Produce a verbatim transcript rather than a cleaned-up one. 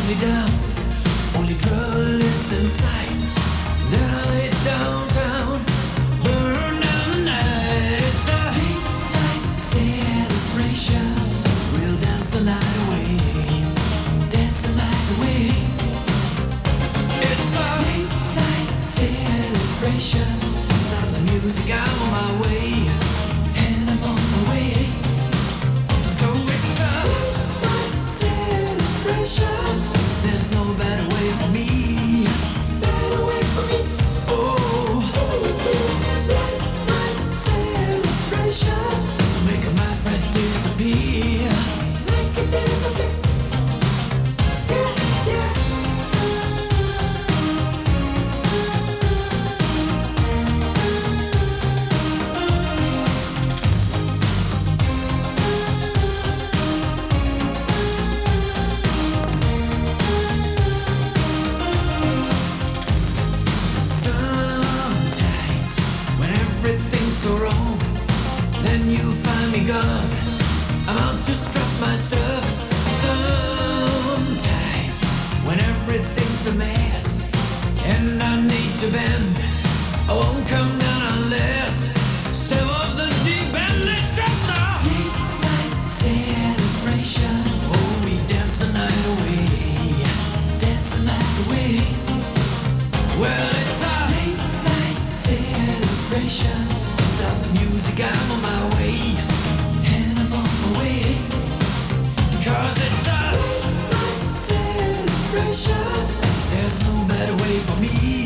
me down. Only trouble is inside. Then I hit downtown, burn down the night. It's a midnight celebration. We'll dance the night away, dance the night away. It's a midnight celebration. Start the music, I'm on my way, and I'm on my way. So it's a midnight celebration. There's no better way for me, better way for me. Oh, midnight celebration. To make my friend disappear, make it disappear. Yeah, yeah. Sometimes when everything's so wrong, then you find me gone. I'm out to strut my stuff. Sometimes when everything's a mess and I need to bend, I won't come down unless step off the deep end. It's just a midnight celebration. Oh, we dance the night away, dance the night away. Well, it's a midnight celebration. Stop the music, I'm on my way, and I'm on my way. Cause it's a midnight celebration. There's no better way for me,